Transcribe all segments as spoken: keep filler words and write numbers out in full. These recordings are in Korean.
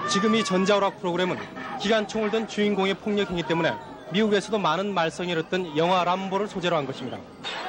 지금 이 전자오락 프로그램은 기관총을 든 주인공의 폭력 행위 때문에 미국에서도 많은 말썽이 일었던 영화 람보를 소재로 한 것입니다.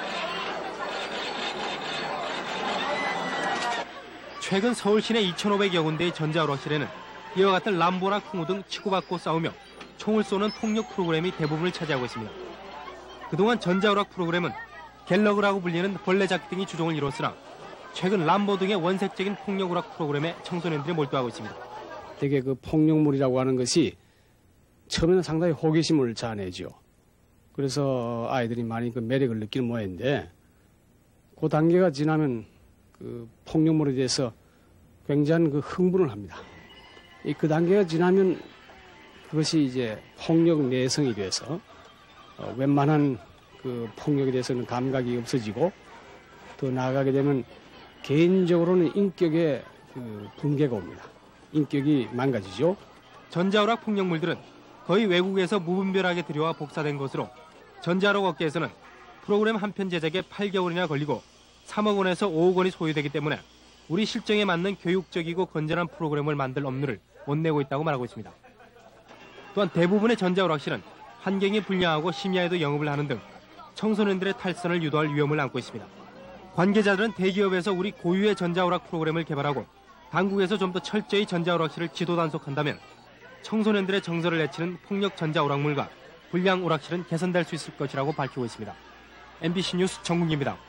최근 서울 시내 이천오백여 군데의 전자오락실에는 이와 같은 람보나 쿵우 등 치고받고 싸우며 총을 쏘는 폭력 프로그램이 대부분을 차지하고 있습니다. 그동안 전자오락 프로그램은 갤러그라고 불리는 벌레 잡기 등이 주종을 이뤘으나 최근 람보 등의 원색적인 폭력 오락 프로그램에 청소년들이 몰두하고 있습니다. 되게 그 폭력물이라고 하는 것이 처음에는 상당히 호기심을 자아내죠. 그래서 아이들이 많이 그 매력을 느끼는 모양인데 그 단계가 지나면 그 폭력물에 대해서 굉장한 그 흥분을 합니다. 이 그 단계가 지나면 그것이 이제 폭력 내성이 돼서 어, 웬만한 그 폭력에 대해서는 감각이 없어지고 더 나아가게 되면 개인적으로는 인격의 그 붕괴가 옵니다. 인격이 망가지죠. 전자오락 폭력물들은 거의 외국에서 무분별하게 들여와 복사된 것으로 전자오락 업계에서는 프로그램 한 편 제작에 팔 개월이나 걸리고 삼억 원에서 오억 원이 소요되기 때문에 우리 실정에 맞는 교육적이고 건전한 프로그램을 만들 업무를 못 내고 있다고 말하고 있습니다. 또한 대부분의 전자오락실은 환경이 불량하고 심야에도 영업을 하는 등 청소년들의 탈선을 유도할 위험을 안고 있습니다. 관계자들은 대기업에서 우리 고유의 전자오락 프로그램을 개발하고 당국에서 좀 더 철저히 전자오락실을 지도 단속한다면 청소년들의 정서를 해치는 폭력 전자오락물과 불량 오락실은 개선될 수 있을 것이라고 밝히고 있습니다. 엠비씨 뉴스 정국입니다.